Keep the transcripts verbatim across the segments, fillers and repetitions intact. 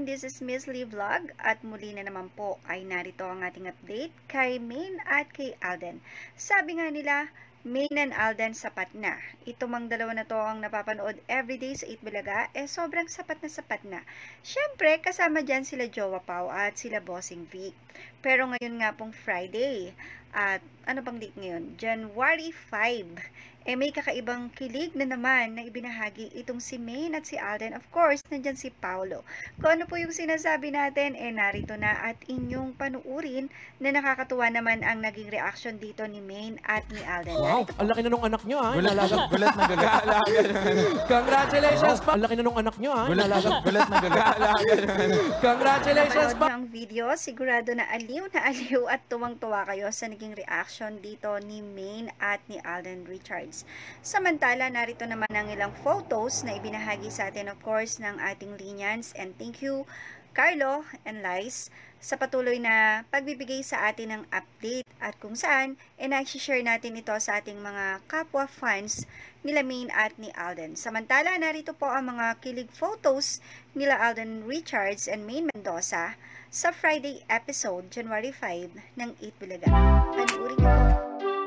everyone, this is Miss Lee Vlog at muli na naman po ay narito ang ating update kay Maine at kay Alden. Sabi nga nila, Maine and Alden sapat na. Ito mang dalawa na to ang napapanood everyday sa eight Bulaga, eh sobrang sapat na sapat na. Siyempre, kasama dyan sila Jowa Pao at sila Bossing Vic. Pero ngayon nga pong Friday, at ano bang date ngayon? January five. Eh may kakaibang kilig na naman na ibinahagi itong si Maine at si Alden. Of course, nandyan si Paolo. Kung ano po yung sinasabi natin, eh narito na at inyong panuurin na nakakatuwa naman ang naging reaction dito ni Maine at ni Alden. Wow, ang laki na nung anak nyo ha. Gulat, gulat na gag-aalaga. Congratulations pa! Ang laki na nung anak nyo ha. Gulat, gulat na gag-aalaga. Congratulations pa! Ang video, sigurado na aliw na aliw at tuwang-tuwa kayo sa naging reaction dito ni Maine at ni Alden Richards. Samantala, narito naman ang ilang photos na ibinahagi sa atin, of course, ng ating Linyans. And thank you, Carlo and Lice, sa patuloy na pagbibigay sa atin ng update at kung saan, e na-share natin ito sa ating mga kapwa fans nila Maine at ni Alden. Samantala, narito po ang mga kilig photos nila Alden Richards and Maine Mendoza sa Friday episode, January five ng eight Bulaga. Panuorin niyo po.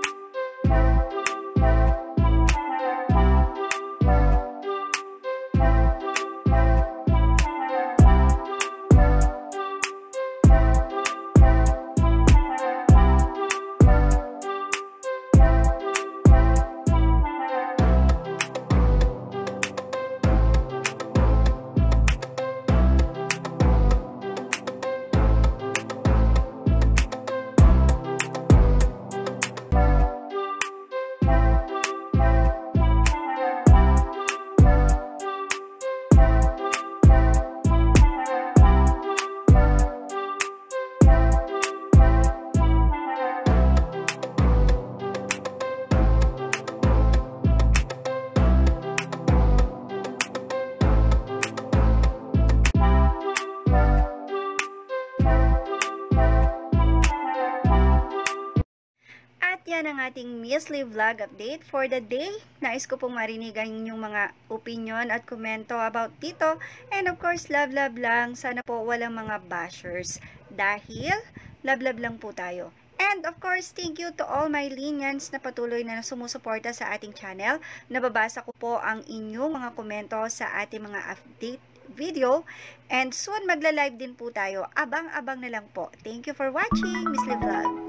Yan ang ating Miss Lee Vlog update for the day. Nais ko pong marinigan yung mga opinion at komento about dito. And of course, love love lang. Sana po walang mga bashers. Dahil, love love lang po tayo. And of course, thank you to all my Linyans na patuloy na sumusuporta sa ating channel. Nababasa ko po ang inyong mga komento sa ating mga update video. And soon magla-live din po tayo. Abang-abang na lang po. Thank you for watching, Miss Lee Vlog.